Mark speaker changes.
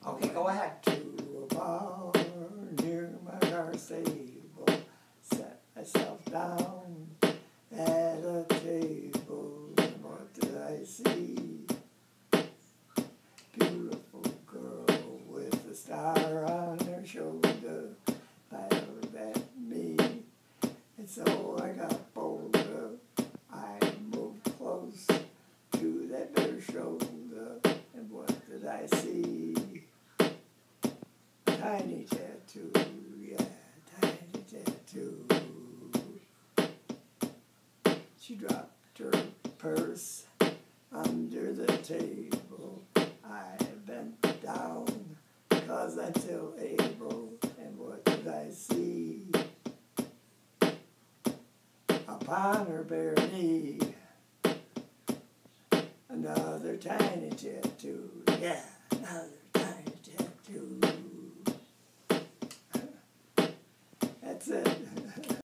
Speaker 1: Okay, go ahead.
Speaker 2: To a bar near my car stable, sat myself down at a table, and what did I see? Beautiful girl with a star on her shoulder, smiled at me, and so I got bolder. I moved close to that bare shoulder, and what did I see? Tiny tattoo, yeah, tiny tattoo. She dropped her purse under the table. I bent down, 'cause I'm still able, and what did I see? Upon her bare knee, another tiny tattoo, yeah, another